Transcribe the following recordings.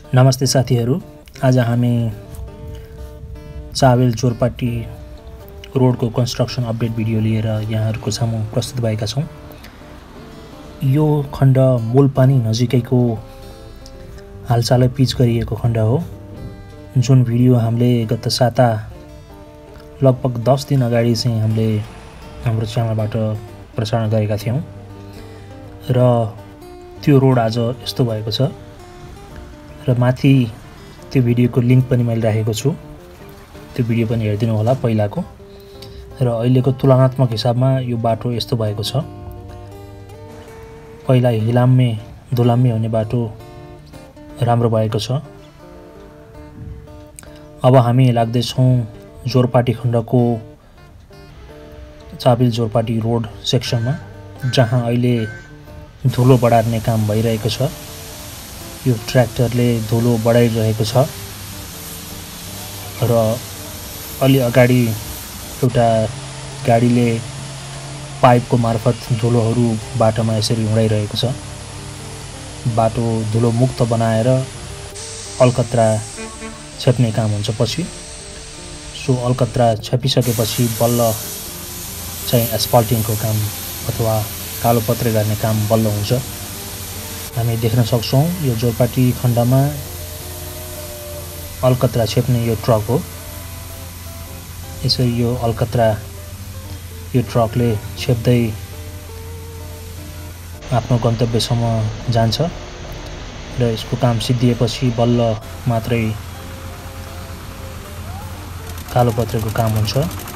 नमस्ते साथीहरु, आज हामी चाबिल जोरपाटी रोडको कन्स्ट्रक्सन अपडेट भिडियो लिएर यहाँहरुको सामु प्रस्तुत भएका छौं। यो खण्ड मूलपानी नजिकैको हालसालै पिच गरिएको खण्ड हो, जुन भिडियो हामीले गत साता लगभग 10 दिन अगाडि चाहिँ हामीले हाम्रो च्यानलबाट प्रसारण गरेका थियौं र त्यो रोड आज यस्तो भएको छ र माथि त्यो भिडियोको लिंक पनि मैले राखेको छु। त्यो भिडियो पनि हेर्दिनु होला पहिलाको। र अहिलेको तुलनात्मक हिसाबमा यो बाटो यस्तो भएको छ। पहिला हिलाम्मे धुलाम्मे हुने बाटो राम्रो भएको छ। अब हामी लाग्दै छौं जोरपाटी खण्डको चाबिल जोरपाटी रोड सेक्सनमा, जहाँ अहिले धुलो बढार्ने काम भइरहेको छ। यो ट्र्याक्टरले धुलो बढाइरहेको छ र अलि अगाडि एउटा गाडीले पाइपको मार्फत धुलोहरू बाटोमा यसरी उडाइरहेको छ। बाटो धुलो मुक्त बनाएर अलकत्रा छेप्ने काम हुन्छ पछि। सो अलकत्रा छेपिसकेपछि बल्ल चाहिँ एस्फल्टिङको काम अथवा कालोपत्रे गर्ने काम बल्ल हुन्छ। हामी देख्न सक्छौं यो जोरपाटी खण्डमा अलकत्रा छेप्ने यो ट्रक हो। यसरी यो अलकत्रा यो ट्रकले छेप्दै आफ्नो गन्तव्यसम्म जान्छ र यसको काम सिद्धिएपछि बल्ल मात्रै कालोपत्रेको काम हुन्छ।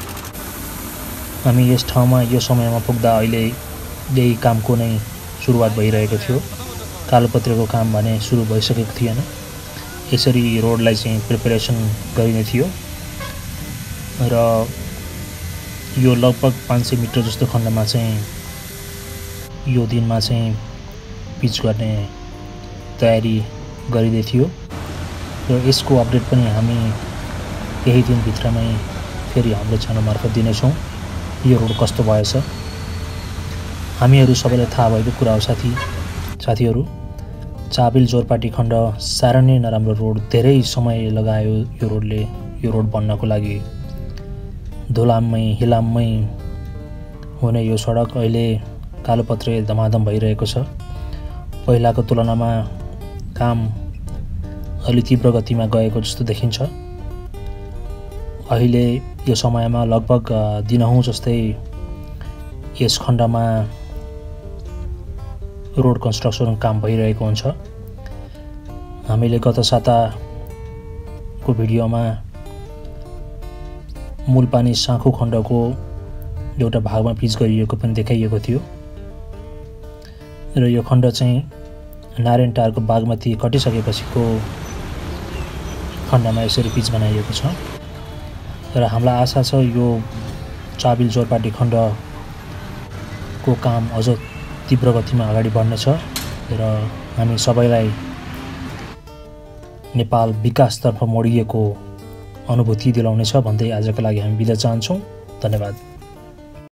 हामी यस ठाउँमा यो समयमा पुग्दा अहिले यही कामको नै सुरुवात भइरहेको थियो। कालोपत्रेको काम भने सुरु भइसकेको थिएन। यसरी रोडलाई चाहिँ प्रिपरेसन गरिने थियो र यो लगभग 500 मिटर जस्तो खण्डमा चाहिँ यो दिनमा चाहिँ पिच गर्ने तयारी गरिदै थियो र यसको अपडेट पनि हामी यही दिन भित्रमै फेरि हाम्रो च्यानल मार्फत दिनेछौं। यो रोड कस्तो भएछ हामीहरु सबैलाई थाहा भएको कुरा हो। साथीहरु, चाबिल जोरपाटी खण्ड साह्रै नै नराम्रो रोड, धेरै समय लगायो यो रोड बन्नको लागि। धुलाम्मै हिलाम्मै हुने यो सडक अहिले कालोपत्रे धमाधम भइरहेको छ। पहिलाको तुलनामा काम अलि तीव्र गतिमा गएको जस्तो देखिन्छ। अहिले यो समयमा लगभग दिनहुँ जस्तै यस खण्डमा रोड कन्स्ट्रक्सन काम भइरहेको हुन्छ। हामीले गत साताको भिडियोमा मूलपानी साँखु खण्डको एउटा भागमा पिच गरिएको पनि देखाइएको थियो र यो खण्ड चाहिँ नारायणटारको बागमती कटिसकेपछिको खण्डमा यसरी पिच बनाइएको छ र हामीलाई आशा छ यो चाबिल जोरपाटी खण्डको काम अझ तीव्र गतिमा अगाडि बढ्नेछ र हामी सबैलाई नेपाल विकासतर्फ मोडिएको अनुभूति दिलाउनेछ भन्दै आजको लागि हामी बिदा चाहन्छौं। धन्यवाद।